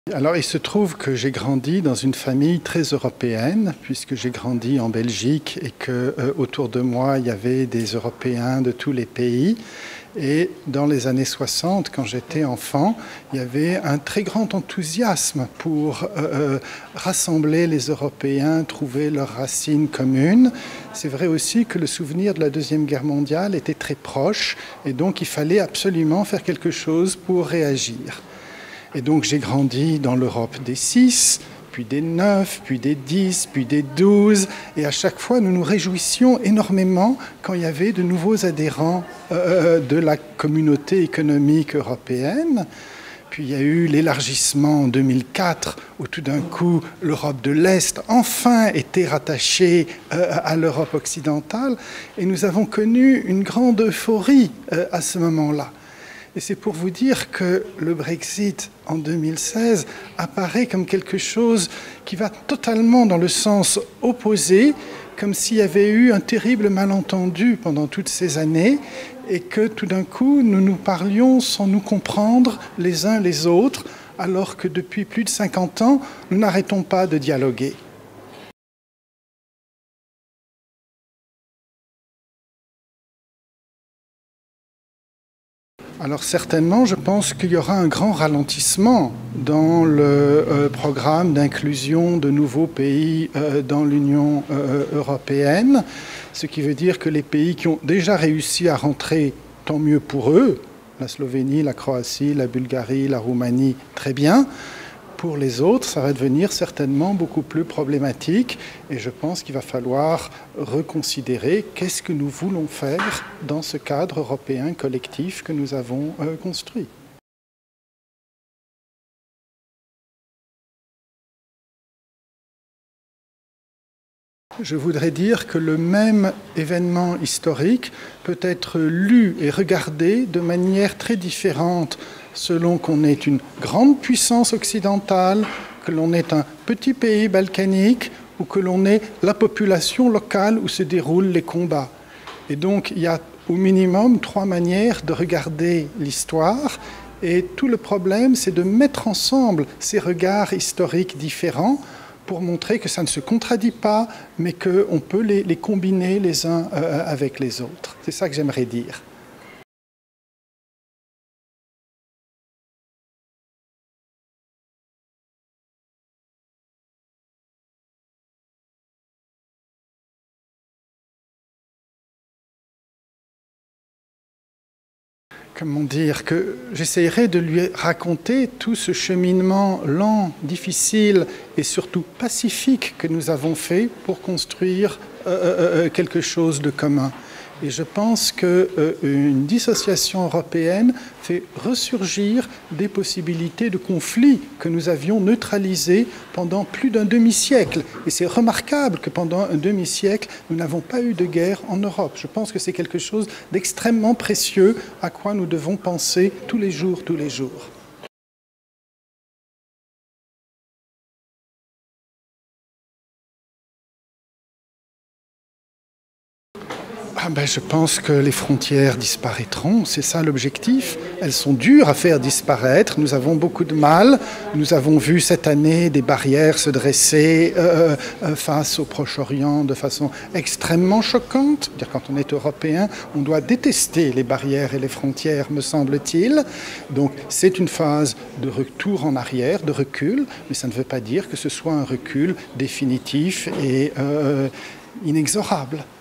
Alors, il se trouve que j'ai grandi dans une famille très européenne, puisque j'ai grandi en Belgique et que autour de moi, il y avait des Européens de tous les pays. Et dans les années 60, quand j'étais enfant, il y avait un très grand enthousiasme pour rassembler les Européens, trouver leurs racines communes. C'est vrai aussi que le souvenir de la Deuxième Guerre mondiale était très proche, et donc il fallait absolument faire quelque chose pour réagir. Et donc j'ai grandi dans l'Europe des 6, puis des 9, puis des 10, puis des 12. Et à chaque fois, nous nous réjouissions énormément quand il y avait de nouveaux adhérents de la communauté économique européenne. Puis il y a eu l'élargissement en 2004, où tout d'un coup, l'Europe de l'Est enfin était rattachée à l'Europe occidentale. Et nous avons connu une grande euphorie à ce moment-là. Et c'est pour vous dire que le Brexit en 2016 apparaît comme quelque chose qui va totalement dans le sens opposé, comme s'il y avait eu un terrible malentendu pendant toutes ces années et que tout d'un coup nous nous parlions sans nous comprendre les uns les autres, alors que depuis plus de 50 ans, nous n'arrêtons pas de dialoguer. Alors certainement, je pense qu'il y aura un grand ralentissement dans le programme d'inclusion de nouveaux pays dans l'Union européenne, ce qui veut dire que les pays qui ont déjà réussi à rentrer, tant mieux pour eux, la Slovénie, la Croatie, la Bulgarie, la Roumanie, très bien. Pour les autres, ça va devenir certainement beaucoup plus problématique et je pense qu'il va falloir reconsidérer qu'est-ce que nous voulons faire dans ce cadre européen collectif que nous avons construit. Je voudrais dire que le même événement historique peut être lu et regardé de manière très différente selon qu'on est une grande puissance occidentale, que l'on est un petit pays balkanique ou que l'on est la population locale où se déroulent les combats. Et donc il y a au minimum 3 manières de regarder l'histoire et tout le problème c'est de mettre ensemble ces regards historiques différents pour montrer que ça ne se contradit pas, mais qu'on peut les combiner les uns avec les autres. C'est ça que j'aimerais dire. Comment dire, que j'essayerai de lui raconter tout ce cheminement lent, difficile et surtout pacifique que nous avons fait pour construire quelque chose de commun. Et je pense qu'une dissociation européenne fait ressurgir des possibilités de conflits que nous avions neutralisés pendant plus d'un demi-siècle. Et c'est remarquable que pendant un demi-siècle, nous n'avons pas eu de guerre en Europe. Je pense que c'est quelque chose d'extrêmement précieux à quoi nous devons penser tous les jours, tous les jours. Je pense que les frontières disparaîtront, c'est ça l'objectif. Elles sont dures à faire disparaître, nous avons beaucoup de mal. Nous avons vu cette année des barrières se dresser face au Proche-Orient de façon extrêmement choquante. C'est-à-dire, quand on est européen, on doit détester les barrières et les frontières, me semble-t-il. Donc c'est une phase de retour en arrière, de recul, mais ça ne veut pas dire que ce soit un recul définitif et inexorable.